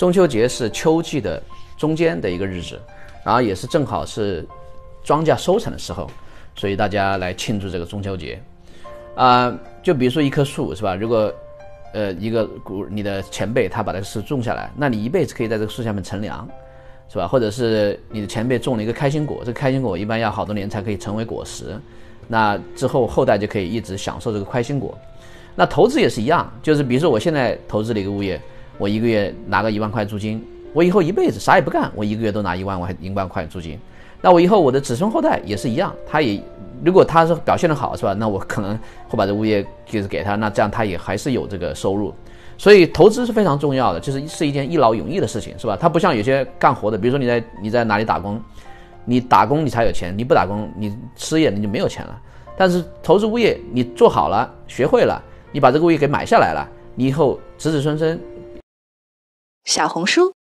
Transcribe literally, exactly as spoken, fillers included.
中秋节是秋季的中间的一个日子，然后也是正好是庄稼收成的时候，所以大家来庆祝这个中秋节。啊、呃，就比如说一棵树是吧？如果呃一个古你的前辈他把这个树种下来，那你一辈子可以在这个树下面乘凉，是吧？或者是你的前辈种了一个开心果，这个开心果一般要好多年才可以成为果实，那之后后代就可以一直享受这个开心果。那投资也是一样，就是比如说我现在投资了一个物业，我一个月拿个一万块租金，我以后一辈子啥也不干，我一个月都拿一万块一万块租金。那我以后我的子孙后代也是一样，他也如果他是表现得好，是吧？那我可能会把这物业就是给他，那这样他也还是有这个收入。所以投资是非常重要的，就是是一件一劳永逸的事情，是吧？它不像有些干活的，比如说你在你在哪里打工，你打工你才有钱，你不打工你失业你就没有钱了。但是投资物业你做好了，学会了，你把这个物业给买下来了，你以后子子孙孙。 小红书